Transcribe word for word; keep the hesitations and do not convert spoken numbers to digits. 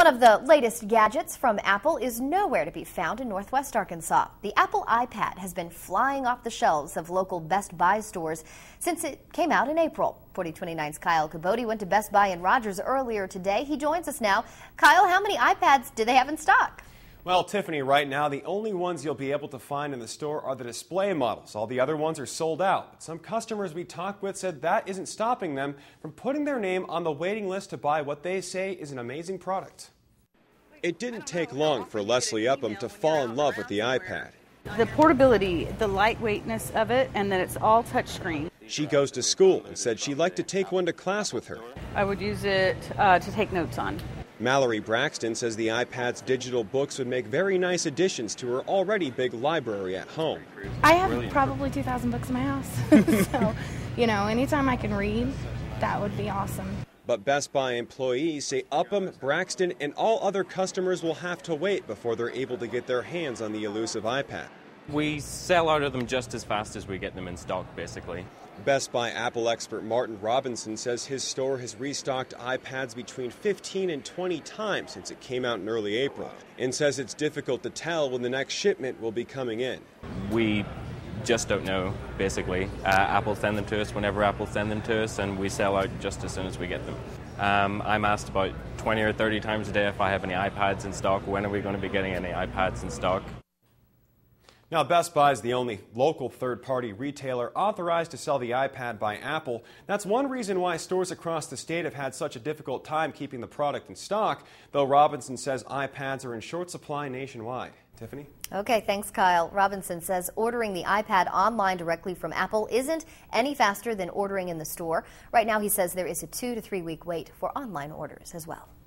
One of the latest gadgets from Apple is nowhere to be found in Northwest Arkansas. The Apple iPad has been flying off the shelves of local Best Buy stores since it came out in April. forty twenty-nine's Kyle Cabote went to Best Buy in Rogers earlier today. He joins us now. Kyle, how many iPads do they have in stock? Well, Tiffany, right now the only ones you'll be able to find in the store are the display models. All the other ones are sold out. But some customers we talked with said that isn't stopping them from putting their name on the waiting list to buy what they say is an amazing product. It didn't take long for Leslie Upham to fall in love with the iPad. The portability, the lightweightness of it, and that it's all touchscreen. She goes to school and said she'd like to take one to class with her. I would use it uh, to take notes on. Mallory Braxton says the iPad's digital books would make very nice additions to her already big library at home. I have probably two thousand books in my house, so, you know, anytime I can read, that would be awesome. But Best Buy employees say Upham, Braxton, and all other customers will have to wait before they're able to get their hands on the elusive iPad. We sell out of them just as fast as we get them in stock, basically. Best Buy Apple expert Martin Robinson says his store has restocked iPads between fifteen and twenty times since it came out in early April, and says it's difficult to tell when the next shipment will be coming in. We just don't know, basically. Uh, Apple send them to us whenever Apple send them to us, and we sell out just as soon as we get them. Um, I'm asked about twenty or thirty times a day if I have any iPads in stock. When are we going to be getting any iPads in stock? Now, Best Buy is the only local third-party retailer authorized to sell the iPad by Apple. That's one reason why stores across the state have had such a difficult time keeping the product in stock, though Robinson says iPads are in short supply nationwide. Tiffany? Okay, thanks, Kyle. Robinson says ordering the iPad online directly from Apple isn't any faster than ordering in the store. Right now, he says there is a two to three week wait for online orders as well.